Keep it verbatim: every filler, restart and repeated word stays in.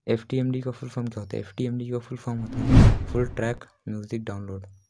F T M D का full form क्या होता है? एफ टी एम डी का फुल फॉर्म होता है फुल ट्रैक म्यूजिक डाउनलोड।